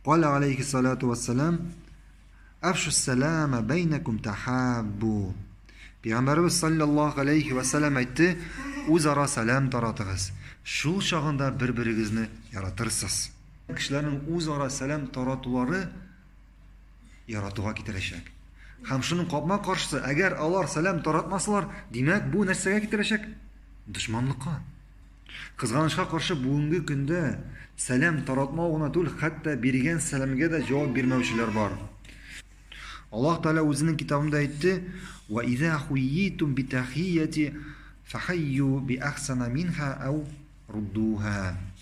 قال عليه الصلاة والسلام: أفشوا السلام بينكم تحابوا. Peygamberimiz sallallahu aleyhi ve sellem aytdi: o'zaro salam taratыңыз. Shu chog'inda bir-biringizni yaratırsınız. Kishilarning o'zaro salam taratulari yaratuvga keltirishak. Ham shuning qopma qarshisi, agar ular salam taratmasalar, demak bu narsaga keltirishak dushmanlikqa. Qizg'anishga qarshi bugungi kunda salam taratmoqni tul, hatto bergan salamga da javob bermovchilar bor. Allah Teala o'zining kitobida aytdi: "Va iza huyitum bi tahiyyati fahayyu bi ahsana minha aw rudduha."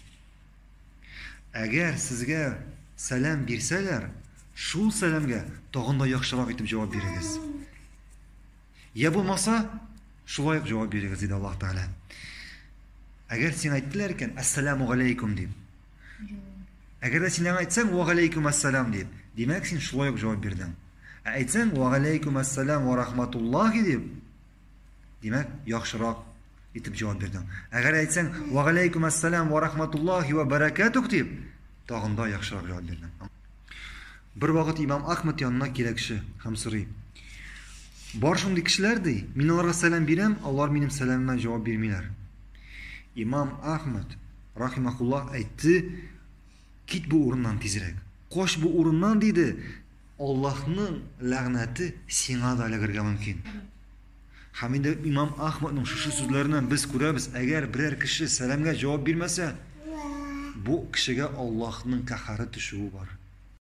Agar sizga salam bersalar, shu salamga tog'inda yaxshiroq etib javob beringiz. Ya bo'lmasa, shuloq javob beringiz dedi Alloh Taala. Agar sen aytdilar ekan assalomu alaykum deb. Agar sen aytsang va alaykum assalom deb, demak sen shuloq javob berding. Aytsang va alaykum assalom va rahmatullohi deb, demak yaxshiroq etib javob berding. Agar aytsang va alaykum assalom va rahmatullohi va barakatuh deb, tog'inda yaxshiroq javob berding. Bir vaqt Imom Ahmad yonına kelgan kishi hamsiri. Bor shunday kishilardi, men ularga salom beram, ular mening salomimga javob bermaylar. Imom Ahmad rahimahulloh aytdi: "Kit bu o'rindan tezroq. Qo'sh bu o'rindan" dedi. Allohning la'nati senga da kirgan mumkin. Hamida Imom Ahmadning shu so'zlaridan biz ko'ramiz, agar biror kishi salomga javob bermasa, bu kishiga Allohning qahri tushuvi bor.